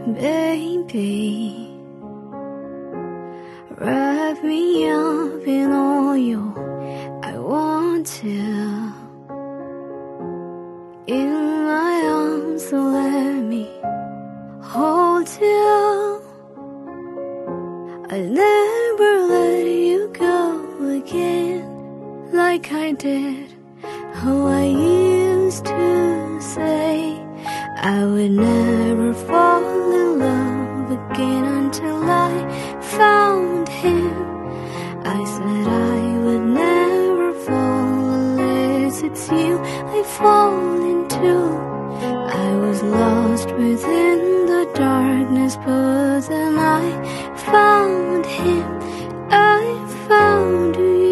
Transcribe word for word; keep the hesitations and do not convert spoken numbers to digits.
baby. Wrap me up in oil, I want to. In my arms, so let me hold you. I'll never let you go again, like I did. Oh, I used to say I would never fall in love again until I found him. I said I would never fall unless it's you I fall into. I was lost within the darkness, but then I found him. I found you.